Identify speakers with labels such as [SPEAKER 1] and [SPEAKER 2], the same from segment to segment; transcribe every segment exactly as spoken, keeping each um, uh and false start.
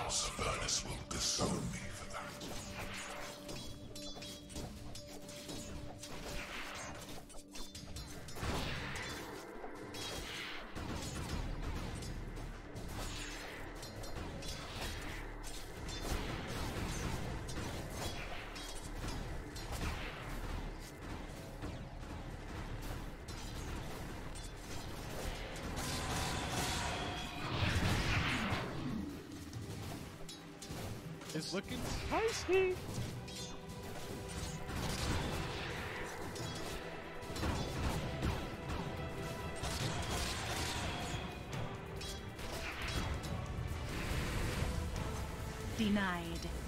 [SPEAKER 1] House Avernus will disown me for that.
[SPEAKER 2] It's looking spicy.
[SPEAKER 3] Denied.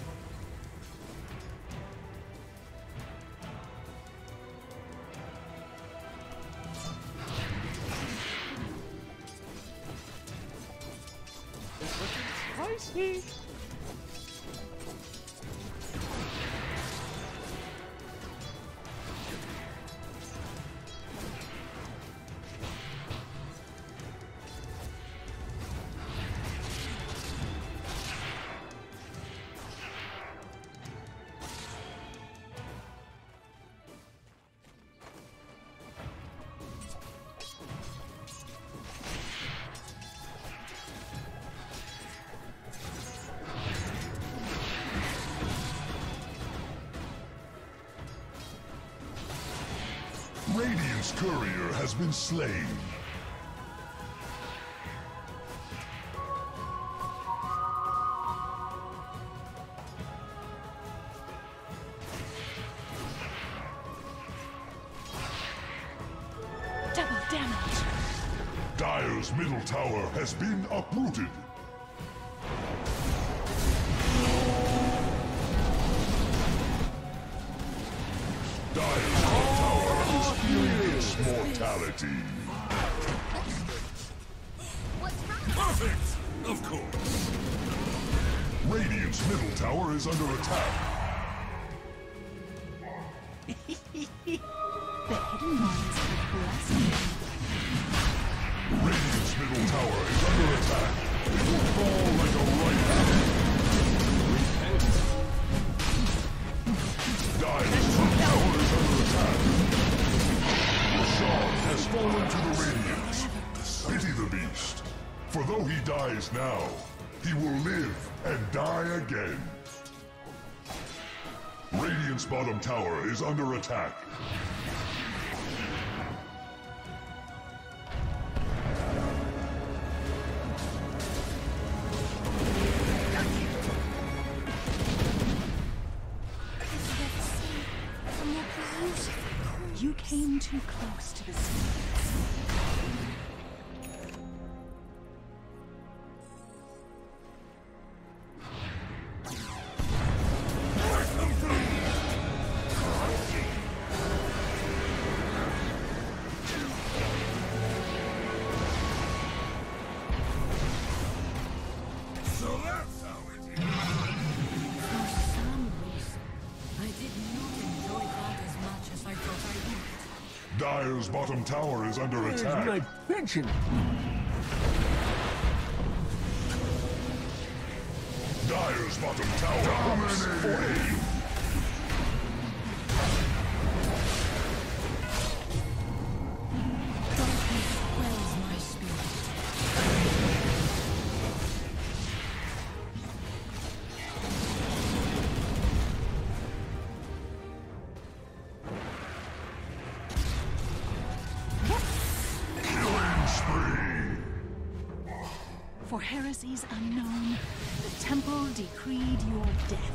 [SPEAKER 2] It's looking spicy.
[SPEAKER 1] Radiant's courier has been slain.
[SPEAKER 3] Double damage.
[SPEAKER 1] Dire's middle tower has been uprooted. Dire's middle tower experience mortality. Perfect! Of course. Radiant's middle tower is under attack.
[SPEAKER 3] The hidden ones have blessed me.
[SPEAKER 1] Radiant's middle tower is under attack. It will fall like a ripe apple. Dire's top tower is under attack. Rashad has fallen to the Radiants. Pity the beast. For though he dies now, he will live and die again. Radiant's bottom tower is under attack.
[SPEAKER 3] You came too close to the sea.
[SPEAKER 1] Dire's bottom tower is under attack.
[SPEAKER 4] My pension.
[SPEAKER 1] Dire's bottom tower is forty.
[SPEAKER 3] Wells my spirit.
[SPEAKER 1] Killing spree.
[SPEAKER 3] For heresies unknown, the temple decreed your death.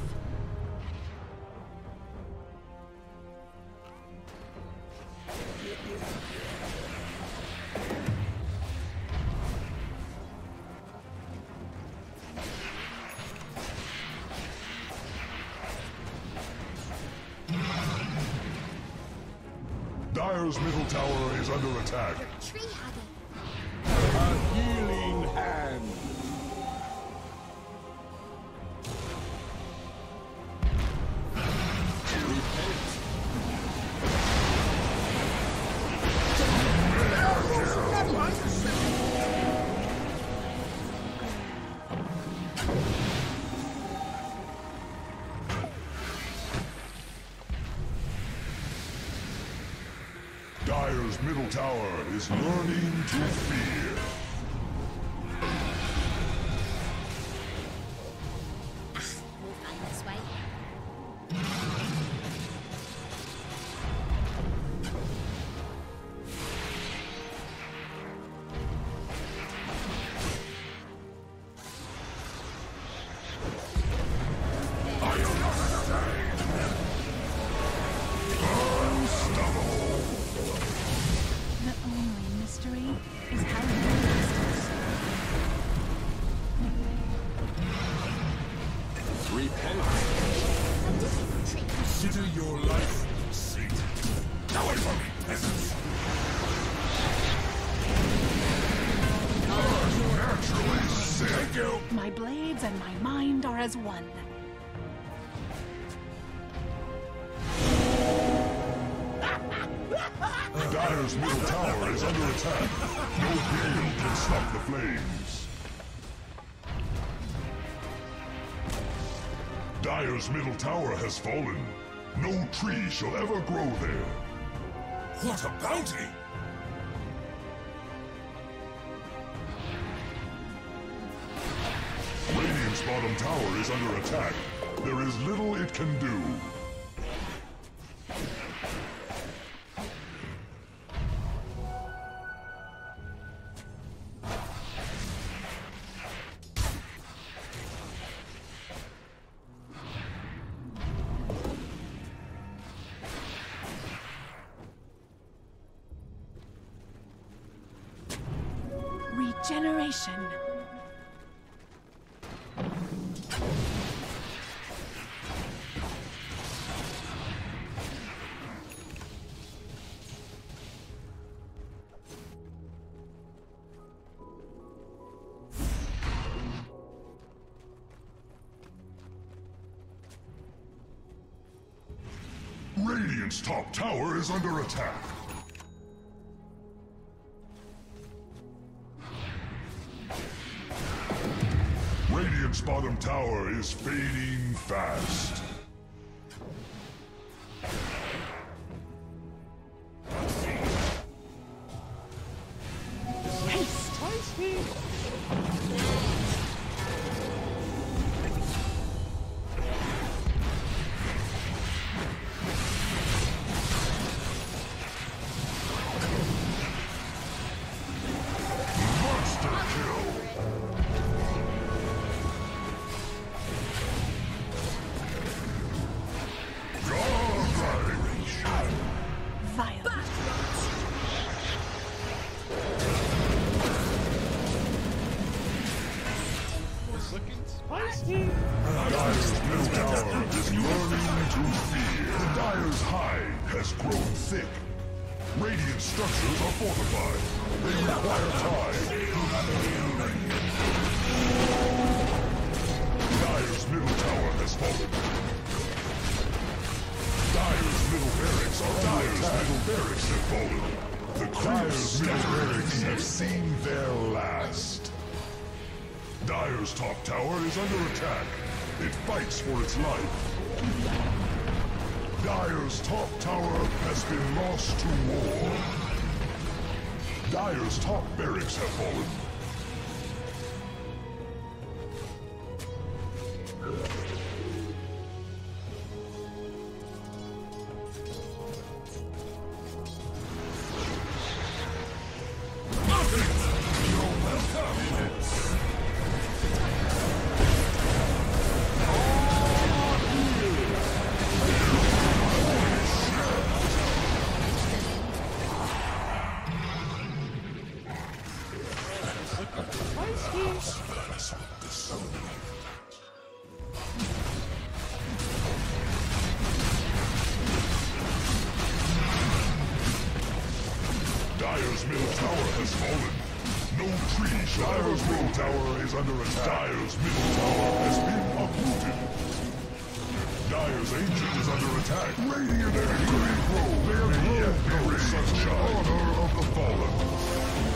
[SPEAKER 1] Dire's middle tower is under attack.
[SPEAKER 5] Tree hugger.
[SPEAKER 4] A healing hand.
[SPEAKER 1] middle tower is learning to fear.
[SPEAKER 5] We'll find this way.
[SPEAKER 3] The only mystery is how you resist.
[SPEAKER 4] Repent.
[SPEAKER 5] A different treat.
[SPEAKER 1] Consider your life, Satan. Away from me, peasants! Naturally sick. Thank you.
[SPEAKER 3] My blades and my mind are as one.
[SPEAKER 1] Dire's middle tower is under attack. No gale can stop the flames. Dire's middle tower has fallen. No tree shall ever grow there. What a bounty! Radiant's bottom tower is under attack. There is little it can do.
[SPEAKER 3] Regeneration.
[SPEAKER 1] Radiant's top tower is under attack. Radiant's bottom tower is fading fast.
[SPEAKER 3] Haste.
[SPEAKER 2] Spicy.
[SPEAKER 1] Monster kill! Godlike!
[SPEAKER 3] Violent.
[SPEAKER 2] It's looking spicy.
[SPEAKER 1] Dire's middle tower is learning to fear. The Dire's hide has grown thick. Radiant structures are fortified. They require time. Dire's middle tower has fallen. Dire's middle barracks are Dire's middle barracks have fallen. The Dire's middle barracks have seen their last. Dire's top tower is under attack. It fights for its life. Dire's top tower has been lost to war. Dire's top barracks have fallen. Dire's middle tower has fallen. No tree shall Dire's middle tower is under attack. Dire's middle tower has been uprooted. Dire's ancient is under attack. Radiant and Green Grove may yet know such honor of the fallen.